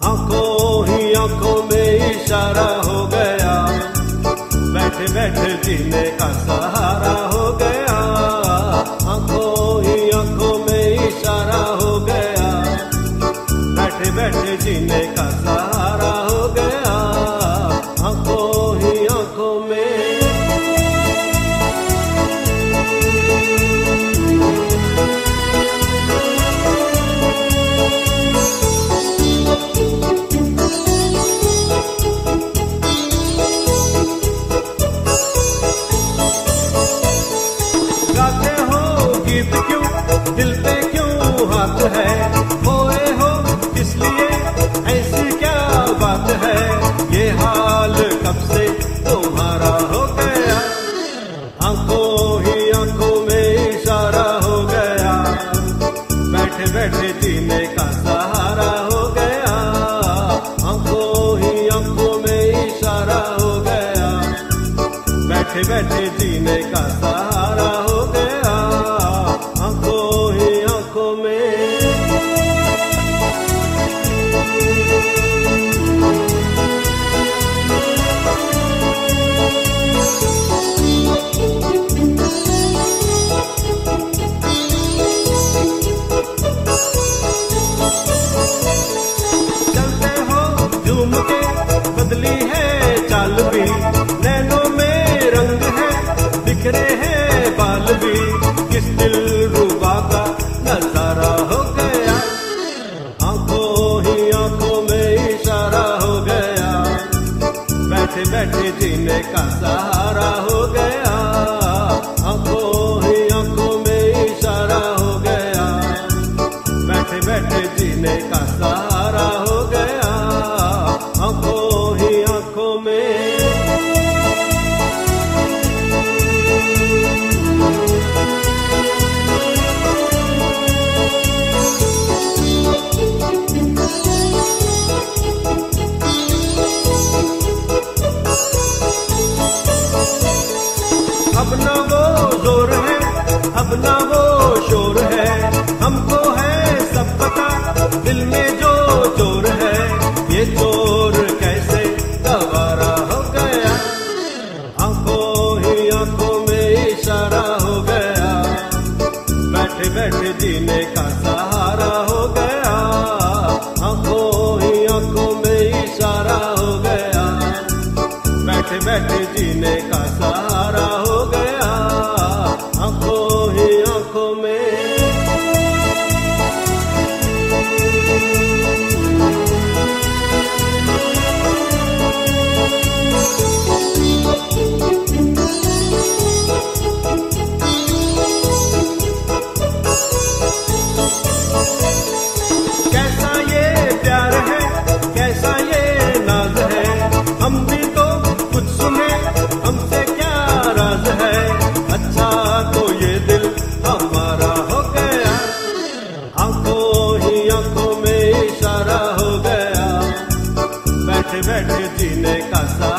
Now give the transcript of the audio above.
आंखों ही आंखों में इशारा हो गया, बैठे बैठे जीने का सहारा हो गया। आंखों ही आंखों में इशारा हो गया, बैठे बैठे जीने का सहारा हो गया। आंखों ही आंखों में दिल पे क्यों हाथ है, खोए हो इसलिए ऐसी क्या बात है। ये हाल कब से तुम्हारा हो गया, आंखों ही आंखों में इशारा हो गया, बैठे बैठे जीने का सहारा हो गया। आंखों ही आंखों में इशारा हो गया, बैठे बैठे जीने का सहारा हो गया। बदली है चाल भी, नैनों में रंग है, बिखरे हैं बाल भी, किस दिल रुबा का नजारा हो गया। आंखों ही आंखों में इशारा हो गया, बैठे बैठे जीने का सहारा हो गया। आंखों ही आंखों में इशारा हो गया, बैठे बैठे जीने का सहारा हो गया। आंखों ही आंखों में अब ना वो जोर है, अब ना वो शोर है, हमको है सब पता दिल में जो चोर है। ये चोर कैसे गवारा हो गया, आंखों ही आंखों में इशारा हो गया, बैठे बैठे जीने का सहारा हो गया। आंखों ही आंखों में इशारा हो गया, बैठे बैठे जीने का सहारा हो गया। आंखों ही आंखों में कैसा ये प्यार है, कैसा ये नाज है, हम भी तो कुछ सुने, हमसे क्या राज है। अच्छा तो ये दिल हमारा हो गया, आंखों ही आंखों में इशारा हो गया, बैठे बैठे जीने का